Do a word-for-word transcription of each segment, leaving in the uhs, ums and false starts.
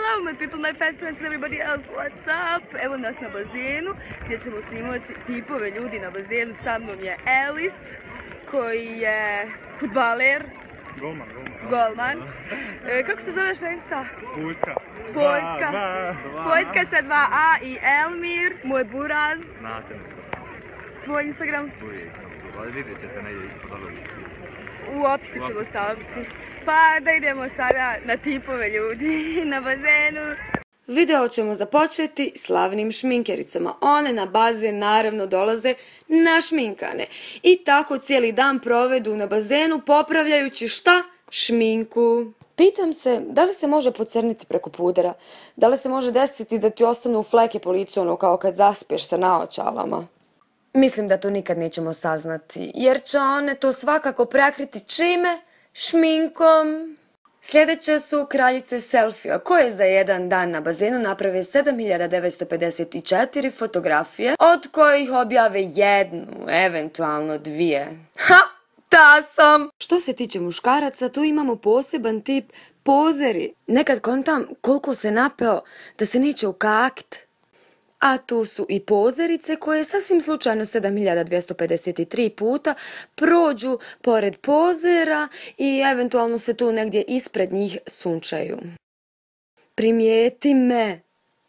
Hello my people, my fast friends and everybody else, what's up? Evo nas na bazenu gdje ćemo snimati tipove ljudi na bazenu. Sa mnom je Elis koji je fudbaler. Golman, golman. Golman. E, kako se zoveš na Insta? Poljska. Poljska. Poljska sa dva A i Elmir, moj buraz. Znate mi to sam. Tvoj Instagram? Uvijek sam tu, ali vidjet ćete negdje ispod ovog. U opisu ćemo staviti. Pa da idemo sada na tipove ljudi na bazenu. Video ćemo započeti slavnim šminkericama. One na bazen naravno dolaze našminkane. I tako cijeli dan provedu na bazenu popravljajući šta? Šminku. Pitam se, da li se može pocrniti preko pudera? Da li se može desiti da ti ostanu fleke po licu, ono kao kad zaspiješ sa naočalama? Mislim da to nikad nećemo saznati, jer će one to svakako prekriti čime? Šminkom. Sljedeće su kraljice selfija, koje za jedan dan na bazenu naprave sedam hiljada devetsto pedeset četiri fotografije, od kojih objave jednu, eventualno dvije. Ha! Ta sam! Što se tiče muškaraca, tu imamo poseban tip pozeri. Nekad kontam koliko se napeo da se neće ukakit. A tu su i pozerice koje sasvim slučajno sedam hiljada dvjesto pedeset tri puta prođu pored pozera i eventualno se tu negdje ispred njih sunčaju. Primijeti me!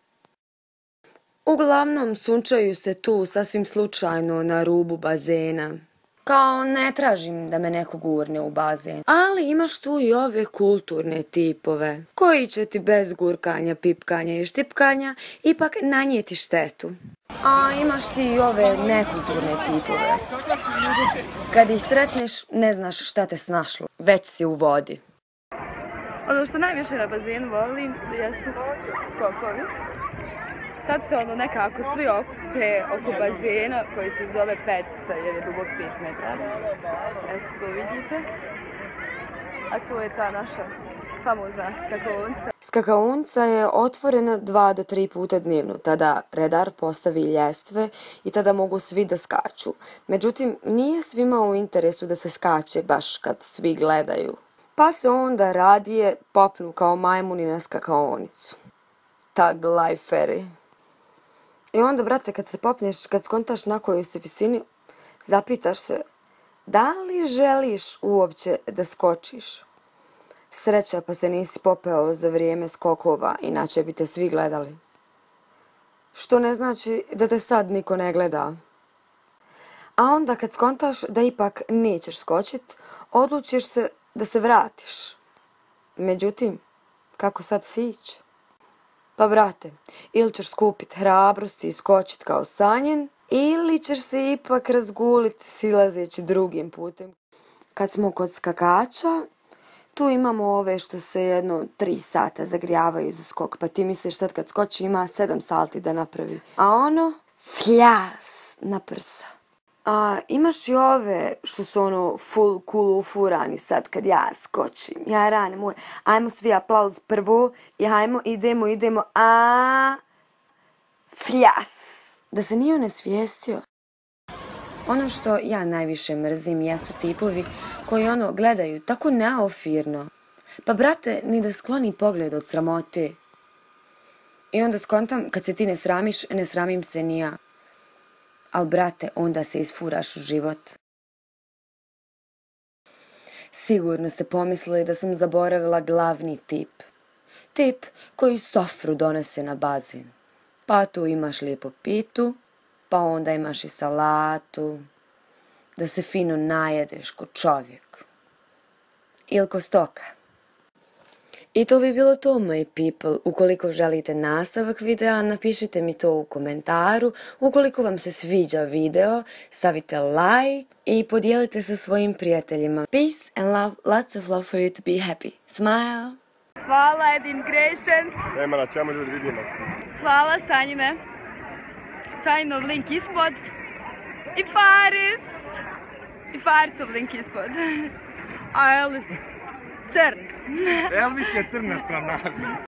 Uglavnom sunčaju se tu sasvim slučajno na rubu bazena. Kao ne tražim da me neko gurne u bazen. Ali imaš tu i ove kulturne tipove, koji će ti bez gurkanja, pipkanja i štipkanja ipak nanijeti štetu. A imaš ti i ove nekulturne tipove. Kad ih sretneš, ne znaš šta te snašlo, već si u vodi. Ono što najviše na bazenu volim jesu skokovi. Tad se ono nekako svi okupe oko bazena koji se zove Petica jer je dubok pet metara. Eto to vidite. A to je ta naša famozna skakaunca. Skakaunca je otvorena dva do tri puta dnevno. Tada redar postavi ljestve i tada mogu svi da skaču. Međutim, nije svima u interesu da se skače baš kad svi gledaju. Pa se onda radije popnu kao majmuni na skakaonicu. Tag life fairy. I onda, brate, kad se popneš, kad skontaš na kojoj se visini, zapitaš se, da li želiš uopće da skočiš? Sreća pa se nisi popeo za vrijeme skokova, inače bi te svi gledali. Što ne znači da te sad niko ne gleda. A onda kad skontaš da ipak nećeš skočit, odlučiš se da se vratiš. Međutim, kako sad sići? Pa brate, ili ćeš skupit hrabrosti i skočit kao sanjen, ili ćeš se ipak razguliti silazeći drugim putem. Kad smo kod skakača, tu imamo ove što se jedno tri sata zagrijavaju za skok, pa ti misliš sad kad skoči ima sedam salti da napravi. A ono, fljas na prsa. A imaš i ove što su ono full cool ufurani sad kad ja skočim. Ja rane moj, ajmo svi aplauz prvo i ajmo idemo, idemo, a fljas. Da se nije onesvijestio. Ono što ja najviše mrzim jesu tipovi koji ono gledaju tako neofirno. Pa brate, ni da skloni pogled od sramote. I onda skontam kad se ti ne sramiš, ne sramim se ni ja. Al brate, onda se isfuraš u život. Sigurno ste pomislili da sam zaboravila glavni tip. Tip koji sofru donese na bazen. Pa tu imaš lijepo pitu, pa onda imaš i salatu, da se fino najedeš ko čovjek. Ili ko stoka. I to bi bilo to, my people. Ukoliko želite nastavak videa, napišite mi to u komentaru. Ukoliko vam se sviđa video, stavite like i podijelite sa svojim prijateljima. Peace and love, lots of love for you to be happy. Smile! Hvala Edin Creations! Nema na čemu ljudi, vidimo se. Hvala Sanjine. Sanjinov link ispod. I Faris. I Farisov link ispod. A Elis crn. Elvis je crn naspram nas.